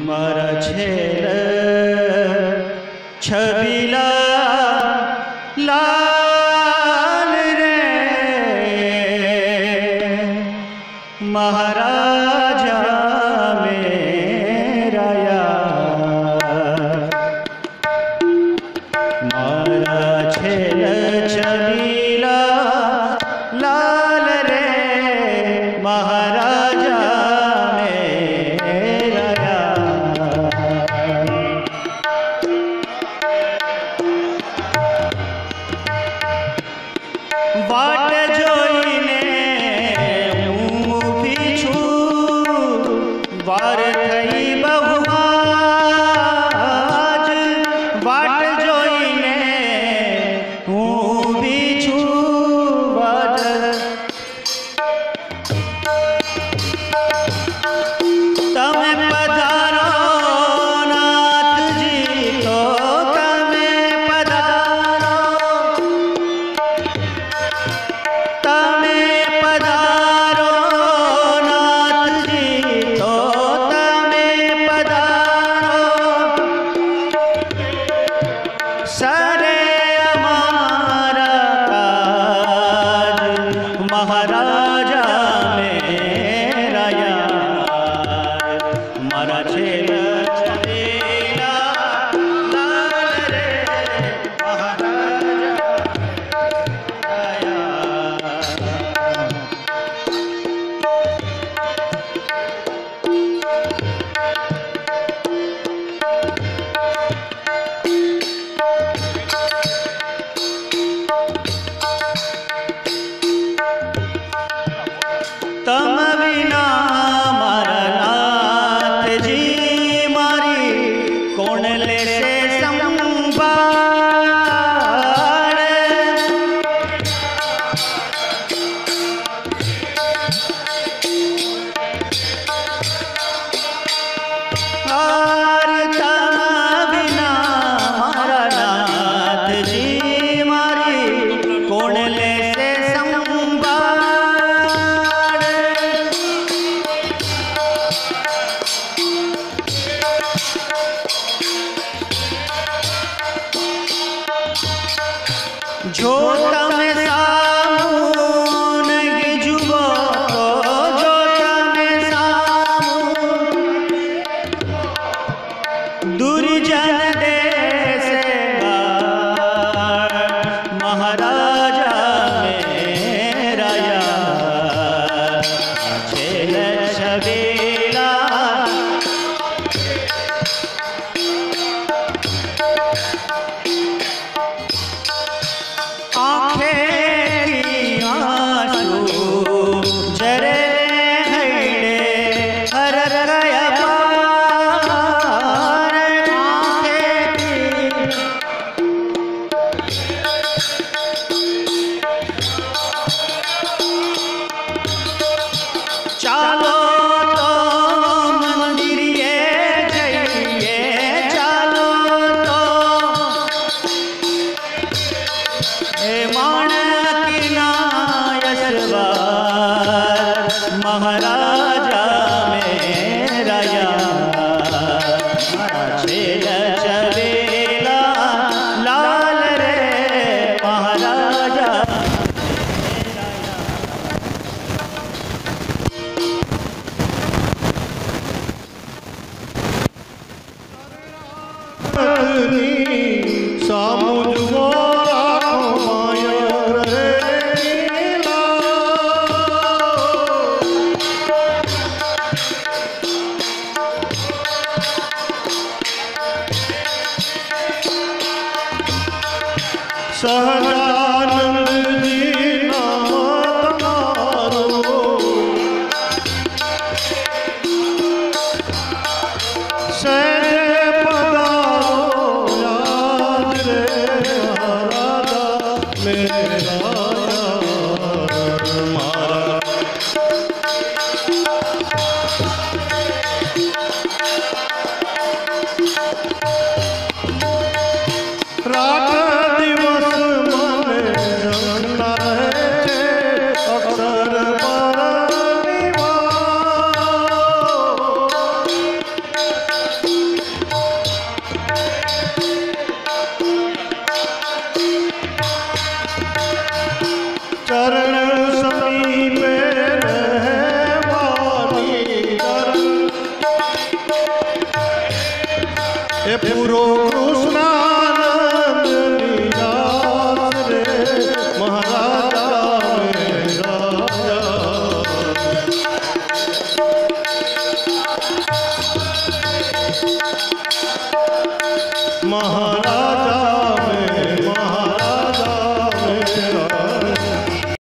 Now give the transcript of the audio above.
मारा छेल छबीला लाल रे महाराजा मेरा यार। मारा छेल छबीला लाल रे महाराजा वाट जोईने हूँ पीछू वार थई बहुमाज। वाट जोईने हूँ पीछू वार तमे पधारो नाथ जी तो तमे पधारो। तमे पधारो नाथ जी तो तमे पधारो। सरे हमारा काज महाराजा मेरा यार। मारा छेल छबीला लाल रे महाराजा तम बिना मारा नाथ जी मारी कौन ले से संभाल। और तम बिना मारा नाथ जी मारी कौन ले से संभाल। जो तमे सामू नहीं जुबो तो जो तमे सामू दुर्जन देश महाराजा मेरा यार। छेल छबीला आँखें की आंसू जरे हैडे हर गया पार। आँखें की चालो तो मंदिर ये जाइए चालो तो माणकी नायसवार महाराजा मेरा यार। मारा छेल छबीला लाल रे महाराजा मेरा यार। सामुद्र सहजानंद जी नाम तुम्हारो सहजे पधारो याद रे महाराजा मेरा यार। मारा रात दिवस मन महान